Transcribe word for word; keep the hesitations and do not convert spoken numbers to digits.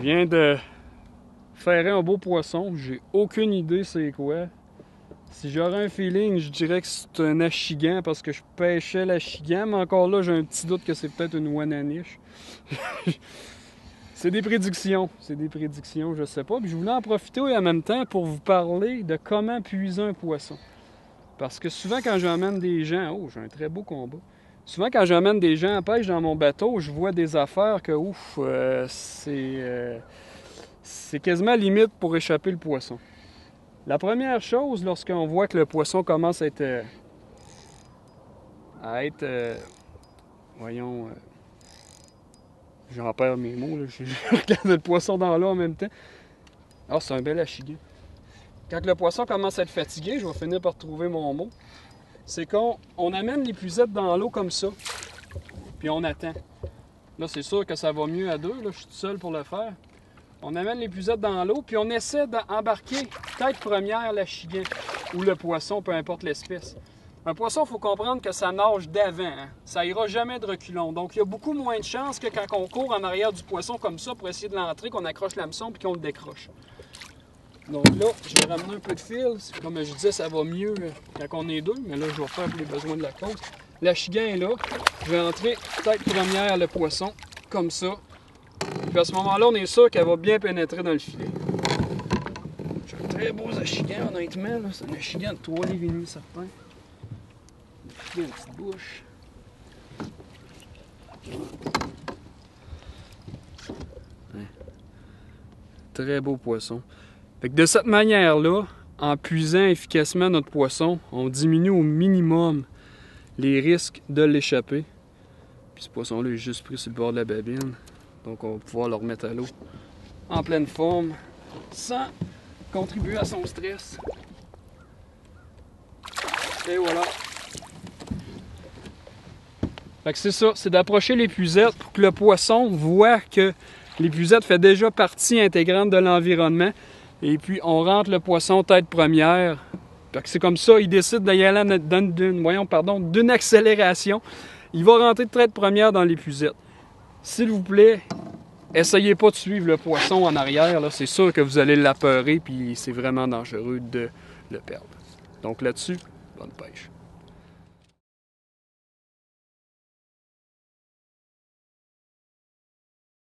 viens de faire un beau poisson. J'ai aucune idée c'est quoi. Si j'aurais un feeling, je dirais que c'est un achigan parce que je pêchais l'achigan, mais encore là, j'ai un petit doute que c'est peut-être une wananiche. C'est des prédictions, c'est des prédictions, je sais pas. Puis je voulais en profiter en même temps pour vous parler de comment puiser un poisson. Parce que souvent quand j'emmène des gens, oh, j'ai un très beau combat. Souvent quand j'emmène des gens à pêche dans mon bateau, je vois des affaires que ouf, euh, c'est euh, c'est quasiment limite pour échapper le poisson. La première chose, lorsqu'on voit que le poisson commence à être euh, à être euh, voyons, euh, j'en perds mes mots, là. Je regarde le poisson dans l'eau en même temps. Ah, c'est un bel achigan. Quand le poisson commence à être fatigué, je vais finir par trouver mon mot. C'est qu'on on amène les puisettes dans l'eau comme ça, puis on attend. Là, c'est sûr que ça va mieux à deux, là, je suis tout seul pour le faire. On amène les puisettes dans l'eau, puis on essaie d'embarquer tête première l'achigan ou le poisson, peu importe l'espèce. Un poisson, il faut comprendre que ça nage d'avant. Hein? Ça ira jamais de reculons. Donc, il y a beaucoup moins de chances que quand on court en arrière du poisson comme ça pour essayer de l'entrer, qu'on accroche l'hameçon puis qu'on le décroche. Donc là, je vais ramener un peu de fil. Comme je disais, ça va mieux quand on est deux, mais là, je vais faire pour les besoins de la cause. L'achigan est là. Je vais entrer tête première le poisson, comme ça. Puis à ce moment-là, on est sûr qu'elle va bien pénétrer dans le filet. J'ai un très beau achigan, honnêtement. C'est un achigan de trois livres et demi, certain. Il y a une petite bouche. Ouais. Très beau poisson. Fait que de cette manière-là, en puisant efficacement notre poisson, on diminue au minimum les risques de l'échapper. Puis ce poisson-là est juste pris sur le bord de la babine. Donc on va pouvoir le remettre à l'eau en pleine forme, sans contribuer à son stress. Et voilà. Fait que c'est ça, c'est d'approcher l'épuisette pour que le poisson voit que l'épuisette fait déjà partie intégrante de l'environnement. Et puis on rentre le poisson tête première. Fait que c'est comme ça, il décide d'y aller d'une, voyons, pardon, d'une accélération. Il va rentrer de tête première dans l'épuisette. S'il vous plaît, essayez pas de suivre le poisson en arrière. Là. C'est sûr que vous allez l'apeurer, puis c'est vraiment dangereux de le perdre. Donc là-dessus, bonne pêche.